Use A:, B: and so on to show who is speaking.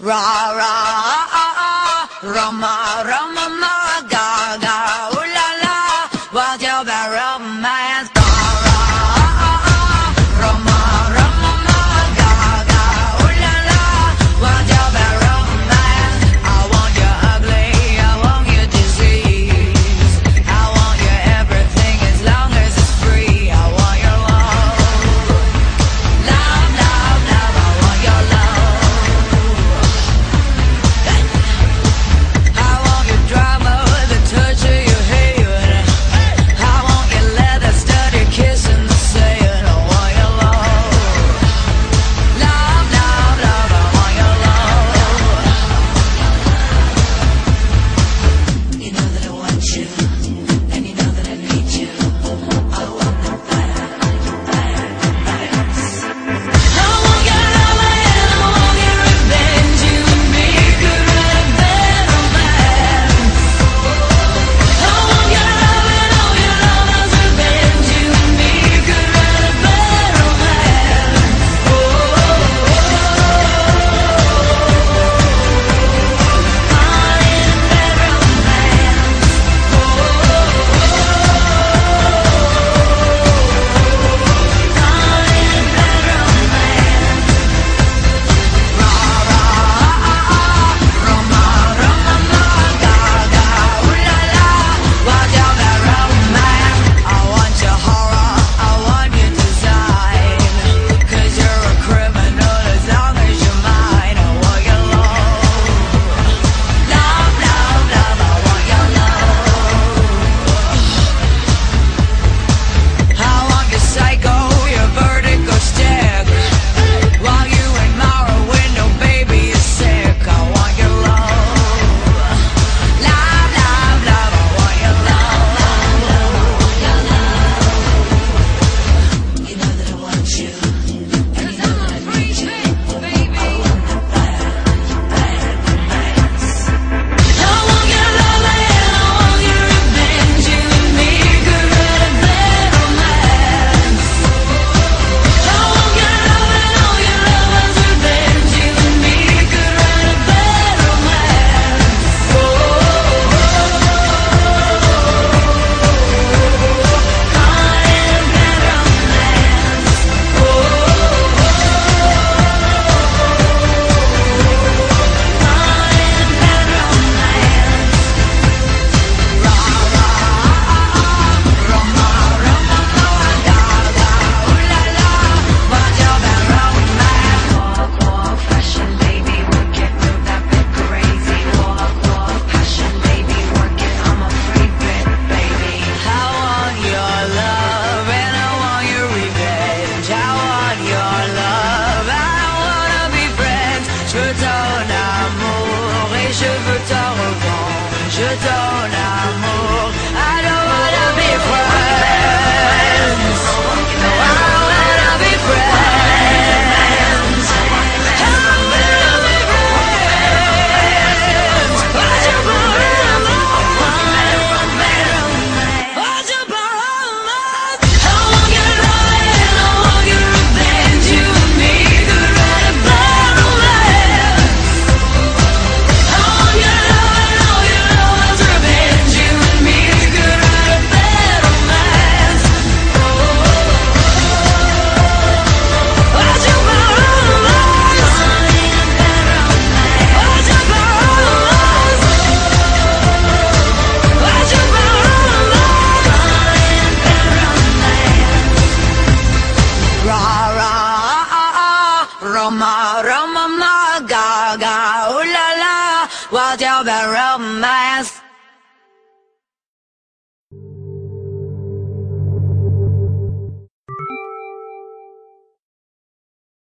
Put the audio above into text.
A: Ra ra Roma Roma ma ga ga ooh la la, what's your bad romance? Ra ra Roma Roma ma ga ga ooh la la, what's your bad romance? I want you ugly, I want you disease, I want you everything as long as it's free. I want your love, love, love, love. I want your love. Drama, the touch of your hair. I want your leather studded kiss in the sand. I want your love, love, love, love. I want your love. You know that I want you, and you know that I need you. I want the fire, fire, fire. I want your love and I want your revenge. You and me could write a bad romance. Je donne amour, I don't wanna be friends. I wanna be friends. I wanna be friends. What's your problem? What's your problem? I want your love and I want your revenge. You and me could write a bad romance. I want your love and all your love is revenge. You and me could write a bad romance. What's your problem? What's your problem? What's your problem? Ra ra Roma Roma ma ga ga ooh la la, what's your bad romance?